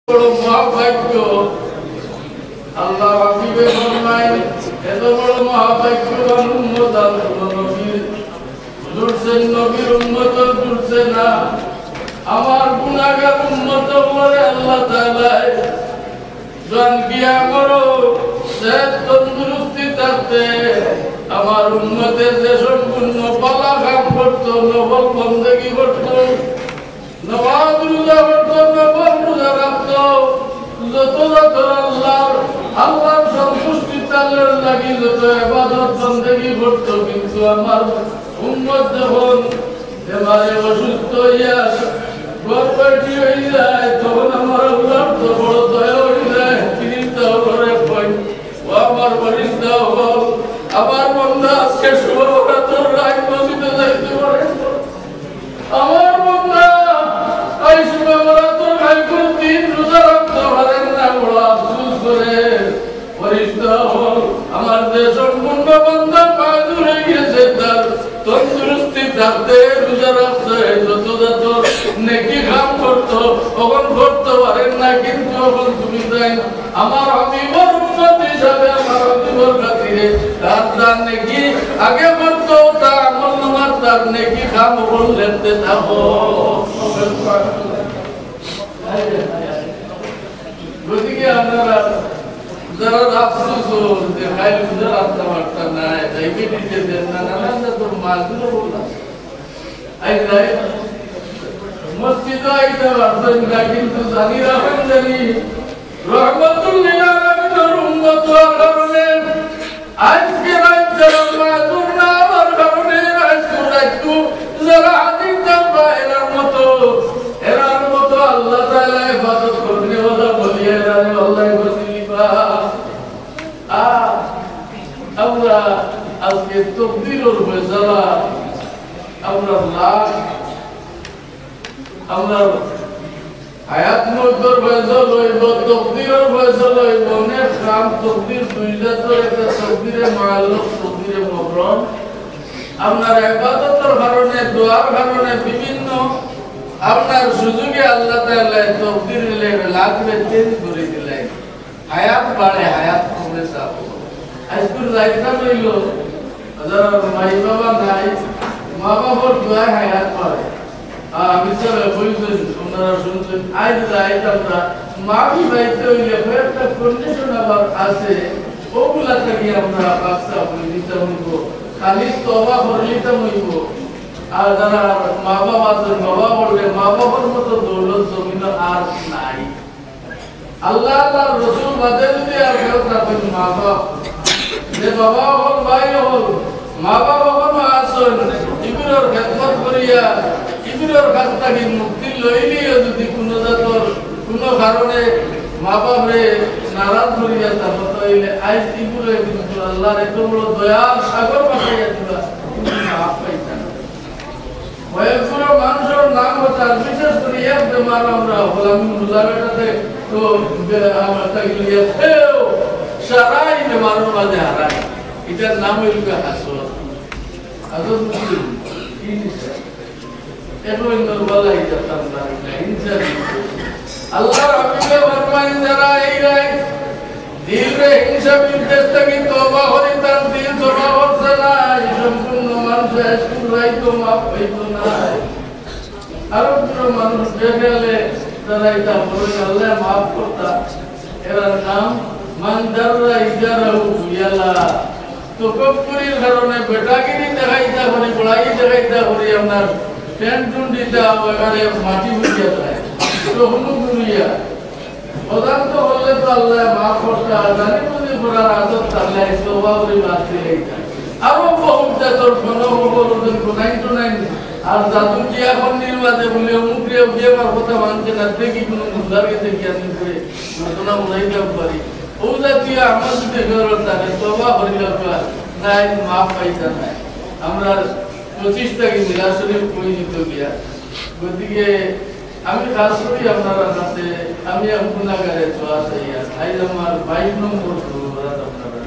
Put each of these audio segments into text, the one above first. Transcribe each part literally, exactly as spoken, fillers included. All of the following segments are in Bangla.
বড় মহাভাগ্য আল্লাহ হাবিবে ফরমায় এত বড় মহাভাগ্যবান উম্মত আল্লাহ নবীর দুরছেন নবীর উম্মত দুরছে না আমার গুনাহগার উম্মত বলে আল্লাহ তাআলা জান কিয়া করো সেহত তন্দুরুস্তি থাকতে আমার উম্মতের যে সম্পূর্ণ পালা কাম করতো নফল বন্দেগী করতো নামাজ রোজা করতো নফল রোজা রাখতো যত যত আল্লাহর আল্লাহর সন্তুষ্টি তালের লাগি যত ইবাদত বন্দেগী করতো কিন্তু আমার উম্মত যখন এবারে অসুস্থ হইয়া গর্ভবতী হয়ে যায় তখন আমার আল্লাহর তো বড় দয়া হয়ে যায় তিনি তো করে কই ও আমার বরিন্দা হল আমার বন্ধা আজকে শুভরাত্র রাত মসজিদে যাইতে পারে আমার বন্ধা এই শুভরাত্র রাত করে তিন রোজা রাখতে পারেন না বড় আফসোস করে বরিন্দা হল আমার যে সম্পূর্ণ বন্ধা মাযুর হয়ে গেছে তার তন্দুরুস্তি থাকতে রোজা রাখতে যত যত নেকি কাম করতো তখন করতে পারেন না কিন্তু এখন তুমি তাই আমার হাবিবর উম্মত হিসাবে আমার হাবিবর খাতিরে তার তার নেকি আগে করতো তা আমল নামার তার নেকি কাম করতে থাকো গতিকে আপনারা যারা আফসোস যে খাই রোজা রাখতে পারতাম না ডায়াবেটিসে দেন না নানান তোর মাছগুলো বললাম আই যাই মসজিদে আইতে পারছেন না কিন্তু জানি রাখেন জানি রহমতুল লিল আলামিনের উম্মত হওয়ার কারণে আজকে রাত যারা মাযুর না হওয়ার কারণে আজকে রাত যারা হাজির থাকবা এরার মতো এরার মতো আল্লাহ তাআলা ইবাদত করতে ওরা বলিয়ে রাখে আল্লাহ বসিবা আ আমরা আজকে তকদীরের ফয়সালা আমরা লাখ আমরা হায়াত মধ্যর ফয়সালা হইব তকদীরের ফয়সালা হইব অনেক কাম তকদীর দুইটা তো একটা তকদীরে মুআল্লাক তকদীরে মুবরম আপনার ইবাদতের কারণে দোয়ার কারণে বিভিন্ন আপনার সুযোগে আল্লাহ তাআলা তকদীরে লাগবে চেঞ্জ করে দিলেন হায়াত বাড়ে হায়াত কমে যাব আজকে যাইতা হইল যারা মাই বাবা নাই মা বাবার দোয়ায় হায়াত বাড়ে আমি স্যার বলছেন ওনারা শুনছেন আজ যাইত আমরা মাফি যাইতে হইলে একটা কন্ডিশন আবার আছে ওগুলা থেকে আমরা বাচ্চা বলে দিতে হইব খালি তওবা করলিতে হইব আর যারা মা বাবা আছে বাবা বললে মা বাবার মতো দৌলত জমিন আর নাই আল্লাহ আল্লাহর রাসূল বাদে যদি আর কেউ থাকেন মা বাবা যে বাবা হল ভাই হল মা বাবা কোনো আসন ইবিরর খেদমত করিয়া ইবিরর কাছ থেকে মুক্তি লইলিও যদি কোনো জাতর কোনো কারণে মা বাপরে নারাজ করিয়া থাকো তাইলে আজ ইবিরে কিন্তু আল্লাহর এত বড় দয়ার সাগর পাঠাইয়া দিবা মাফ পাইতা কয়েকগুলো মানুষের নাম হচ্ছে বিশেষ করে এক বেমার আমরা হলাম মুজাবেটাতে তো আমরা তাকে খেয়েও সারাই বেমারের মাঝে হারাই এটার নাম হইল হাসল হাসল কি নিশ্চয় এখন নরবালা এটা তান্তা ইনসানি আল্লাহর হাবিবে ফরমায় যারা এই রায় দিলে হিংসা বিদ্বেষ থেকে তওবা করে তার দিল জমা হচ্ছে না সম্পূর্ণ মানুষ আজকুর রাইতো মাফ পাইতো না আরো পুরো মানুষ দেখলে তারা এটা বলে আল্লাহ মাফ করতা এর নাম মান দাররা ইজারাহু ইয়ালা তকব্বুরির কারণে বেটাগিরি দেখাইতা করে বড়াই দেখাইতা করে আপনার প্যান্ট টুন্ডিটা ওখানে মাটি বুঝিয়া যায় তো হুনু দুনিয়া প্রধান তো বললে তো আল্লাহ মাফ করতে জানি বুঝি করার আদত আল্লাহ তওবা করে মাফ দিয়ে যায় আরো বহুত জাতর গণবলদের গুনাই তো নাই আর জাদু কি এখন নির্বাচে বলে মুখে বিয়ে মার কথা মানছে না দেখি কোনো মুদ্রার কাছে জ্ঞান করে ঘটনা বলাইতে পারি ও জাতীয় আমার যদি গৌরব থাকে তওবা করিয়া নাই মাফ পাইতা নাই আমরা পঁচিশ তারিখ মিলাদ শরীফ পরিচিত গিয়া গতিকে আমি কাজ করি আপনারা কাছে আমি গুণাগারে দোয়া চাই আজ আমার বাইশ নম্বর আপনারা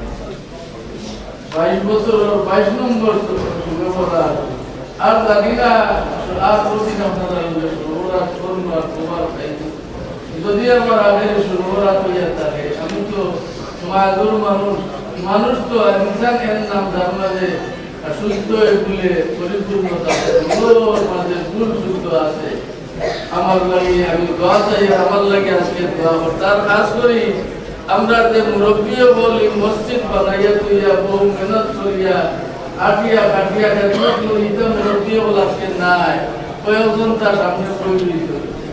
বাইশ বছর বাইশ নম্বর শুভেচ্ছা আর জানি না আর প্রতিদিন আপনারা ওরা করুন আর তোমার যদি আমার আগে শুরু করা হইয়া থাকে আমি তো মাদুর মানুষ মানুষ তো ইনসান এর নাম যার মাঝে সুস্থ এগুলে পরিপূর্ণতা মাঝে ভুল শুদ্ধ আছে আমার লাগে আমি দোয়া চাই আমার লাগে আজকে দোয়া তার কাজ করি আমরা যে মুরব্বীও বলি মসজিদ বানাইয়া তুইয়া বহু মেহনত করিয়া আটিয়া কাটিয়া খেদমত করি এটা মুরব্বীও বল আজকে নাই কয়েকজন তার সামনে প্রয়োজিত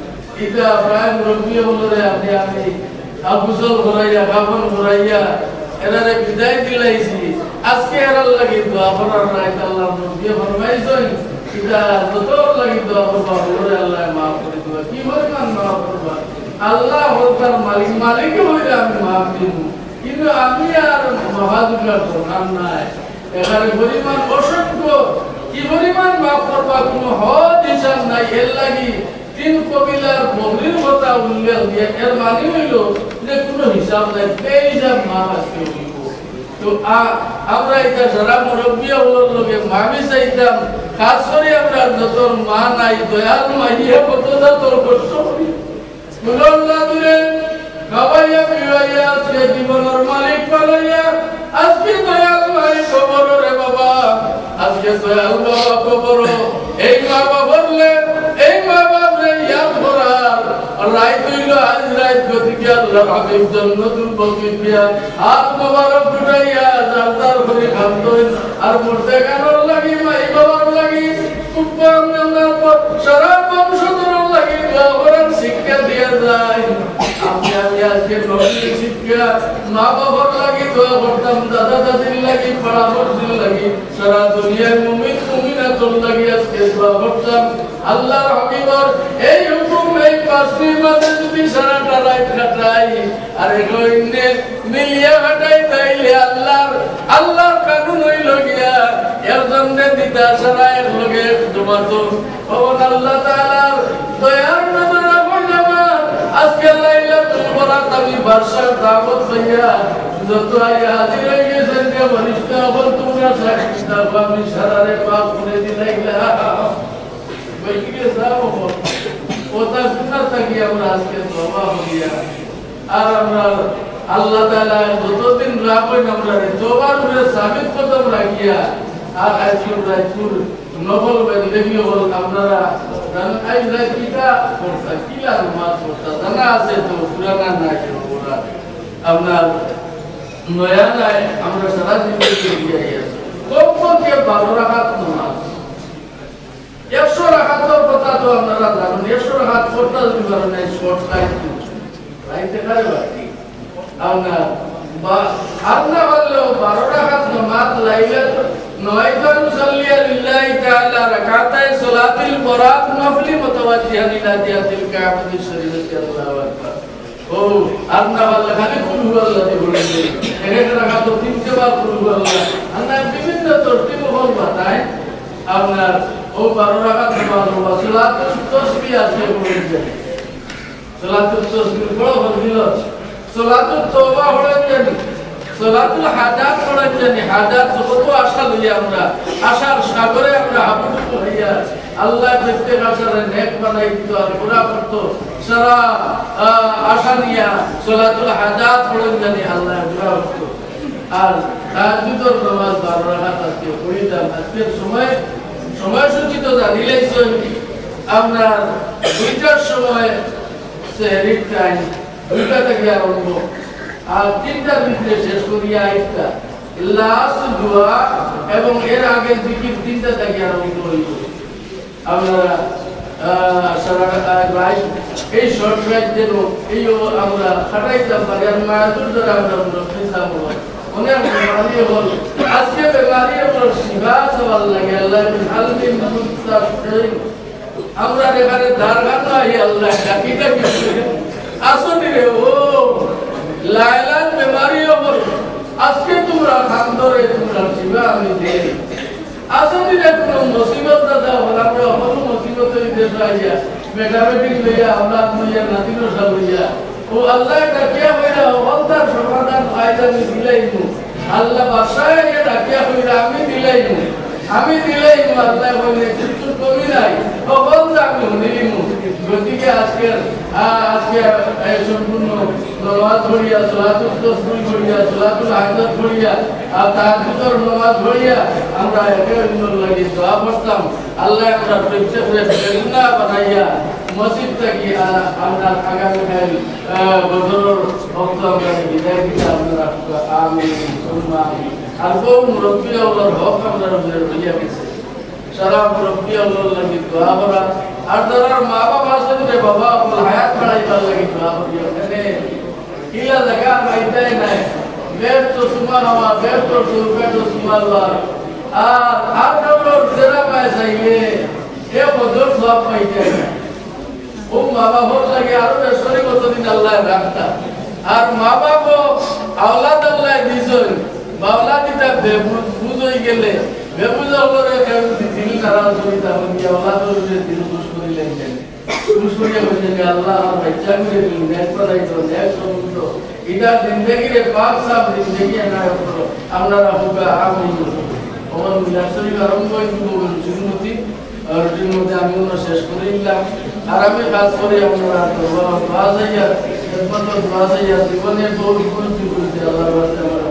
এটা প্রায় মুরব্বীও বলে আপনি আমি আবুসল ঘুরাইয়া কাপন ঘুরাইয়া এরারে বিদায় দিলাইছি আজকে এরার লাগি দোয়া করার নাই আল্লাহ মুরব্বী ফরমাইছেন এটা যত লাগি দোয়া করবা বলে আল্লাহ মাফ করে দিবা কি পরিমাণ মাফ করবা আল্লাহ হতার মালিক মালিক হইলে আমি মাফ দিব কিন্তু আমি আর মহাদুকার প্রধান নাই এখানে পরিমাণ অসংখ্য কি পরিমাণ মাফ করবা কোনো হদ হিসাব নাই এর লাগি তিন কবিলার বগরির কথা উল্লেখ দিয়ে এর মানে হইল যে কোনো হিসাব নাই বেহিসাব মাফ আজকে হইব তো আমরা এটা যারা মুরব্বী হলোর লোকে মামি চাইতাম খাস করে আমরা যত মা নাই দয়াল মাইয়া কত তোর কষ্ট করি আল্লাহ দূরে খাবাইয়া পিওয়াইয়া আজকে জীবনের মালিক বানাইয়া আজকে দয়াল মাই খবর রে বাবা আজকে দয়াল বাবা খবর এই মা বাবা বললে এই মা বাবা ইয়াদ করার রাত হইল আজ রাত গতিকে আল্লাহ হাবিব জান্নাতুল বাকিয়া হাত মোবারক উঠাইয়া জালদার করে খান্তই আর মরতে কানোর লাগি মাই বাবার লাগি কুপাম নামার পর সারা বংশধর লাগি বাবার শিক্ষা দিয়া যায় আমি আমি আজকে নবীর শিক্ষা মা বাবার লাগি দোয়া করতাম দাদা দাদির লাগি পরামর্শের লাগি সারা দুনিয়ার মুমিন মুমিনাতুল লাগি আজকে দোয়া করতাম আল্লাহর হাবিবর এই হুকুম এই পাঁচটির মাঝে যদি সারাটা রাত কাটাই আর এগুলো মিলিয়া কাটাই তাইলে আল্লাহর আল্লাহর কানুন হইল গিয়া এর জন্য দিতা সারা এক লগে জমাতো ভগবান আল্লাহ তাআলার দয়ার নজরে হইলামা আজকে লাইলাতুল বরাত আমি বাদশার দাওয়াত পাইয়া যত আয়া হাজির হয়ে গেছেন যে বলিষ্ঠ হল তোমরা সাক্ষী দাও আমি সারারে পাপ করে দিলাইলা বইকে যাও ওটা সুন্নাত থাকি আমরা আজকে তওবা হইয়া আর আমরা আল্লাহ তাআলা যতদিন রাখবেন আমরা তওবার উপরে সাবিত কদম রাখিয়া আর আজকে রাজপুর নবল বেদলেগি হল আপনারা জান আই রাকিটা করতা কিলা নামাজ পড়তা জানা আছে তো পুরানা না কেন ওরা আপনার নয়া নাই আমরা সারা জীবন দিয়ে আছি কমপক্ষে বারো রাকাত নামাজ একশো রাকাতের কথা তো আপনারা জানেন একশো রাকাত করতে যদি পারেন এই শর্ট লাইফ লাইফে কারে বাকি আপনার বা আল্লাহ বললো বারো রাকাত নামাজ লাইলাত নয়তো মুসাল্লিয়া লিল্লাহি তাআলা রাকাতায়ে সালাতুল বরাত নফলি মুতাওয়াজ্জিহান ইলা দিয়াতিল কাবাতি শরীফতি আল্লাহু আকবার ও আল্লাহ বললো খালি কুল হুয়াল্লাহি বলেন এক রাকাত তিনশো বার কুল হুয়াল্লাহ আল্লাহ বিভিন্ন তরতিব হল বাতায় আপনার ও বারো রাকাত নামাজ ও সালাতুল তাসবিহ আছে বলেন সালাতুল তাসবিহ বড় ফজিলত সালাতুল তওবা হলেন জানি সালাতুল হাজাত পড়েন জানি হাজাত কত আশা লইয়া আমরা আশার সাগরে আমরা হাবুডুবু হইয়া আল্লাহ প্রত্যেক আশারে নেক বানাই দিত আর পুরা করত সারা আশা নিয়া সালাতুল হাজাত পড়েন জানি আল্লাহ পুরা করত আর তাহাজ্জুদের নামাজ বারো রাকাত আজকে পড়িতাম আজকের সময় সময়সূচি তো জানিলেইছেন আমরা দুইটার সময় সেহরির টাইম দুইটা থেকে আরম্ভ আর তিনটার ভিতরে শেষ করিয়া একটা লাস্ট দোয়া এবং এর আগে জিকির তিনটা থেকে আরম্ভ হইব আপনারা এই শর্ট রাইড যেন এই আমরা খাটাইতাম পারি আর মায়াতুর দ্বারা আমরা পেশাব অনেক বেমারি হল আজকে বেমারি হল শিবা সওয়াল লাগে আল্লাহ হালমিন মুস্তাফিন আমরা এখানে দারগান নাই আল্লাহ ডাকি ডাকি আসনি রে ও লাইলান বেমারি হল আজকে তোমরা খান ধরে তোমরা শিবা আমি দেই আসনি রে কোনো মুসিবত দাদা হল আমরা কোনো মুসিবত হইতে চাইয়া বেটা বেটি লইয়া আমরা লইয়া নাতিনো সব লইয়া ও আল্লাহ ডাকিয়া হইরা অন্তার সমাধান ফায়দা আমি দিলাইমু আল্লাহ বাসায় ডাকিয়া হইরা আমি দিলাইমু আমি দিলাইমু আল্লাহ বলে কিছু কমি নাই ও বলতে আমি শুনিলিমু গতিকে আজকে আজকে সম্পূর্ণ নামাজ পড়িয়া সালাতুল তাসবিহ পড়িয়া সালাতুল হাজাত পড়িয়া আর তাহাজ্জুদের নামাজ পড়িয়া আমরা একে অন্যের লাগি দোয়া করতাম। আল্লাহ আমরা প্রত্যেকরে প্রেরণা বানাইয়া মসজিদ থেকে আমরা আগামীকাল বদরের ভক্ত আমরা বিদায় দিতে আপনারা আমিন সুম্মা আমিন। আর কোন মুরব্বী আল্লাহর হক আমরা রইয়া গেছে সারা মুরব্বী আল্লাহর লাগি দোয়া করা। আর যারা মা বাবা আছেন রে বাবা আপনার হায়াত বাড়াইবার লাগি দোয়া করিয়া। এখানে কিলা জায়গা পাইতাই নাই বেদ তো সুমান হওয়া বেদ তো সুবেদ তো সুমাল্লাহ আর আর কাউর জেরা পায় চাইলে এ বদর সব পাইতাই নাই। ও মা বাবার লাগে আরো বেশি কতদিন আল্লাহ রাখতা। আর মা বাবা আওলাদ আল্লাহ দিছেন বাওলা দিতা বেবুজ হয়ে গেলে বেবুজ করে কেউ দিল নারাজ হয়ে তা বলি আওলাদ হয়ে দিল খুশ করিলেন কেন খুশ করিয়া বলছেন যে আল্লাহ আমার বাচ্চা করে দিল নেক করাইতো নেক সমুদ্র এটা জিন্দগি রে পাক সাব জিন্দগি না করো আপনারা হুকা আমিন। আমার মিলাসরি আরম্ভ হইতো জুনমতি আর জুনমতি আমি ওনা শেষ করে দিলাম। আর আমি কাজ করে আপনারা দোয়া দোয়া যাইয়া খেদমত দোয়া যাইয়া জীবনের বহু কিছু করতে আল্লাহর কাছে